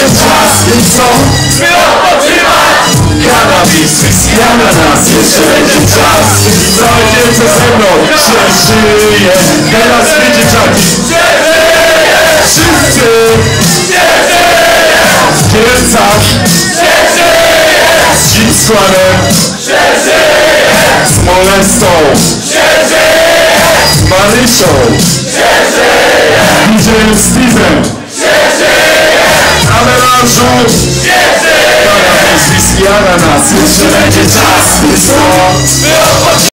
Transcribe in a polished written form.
będzie czas, więc co? By odpoczywać! Kanabis, whisky, ananas, jeszcze będzie czas. I całe wielce ze mną się żyje. Teraz będzie czaki. Wszyscy! W Kielcach! Z Zdzisławem! Z Molestą! Z Marysią! Z DJ-em Steve'em! Na melanżu! Kanabis, whisky, ananas, jeszcze będzie czas, więc co?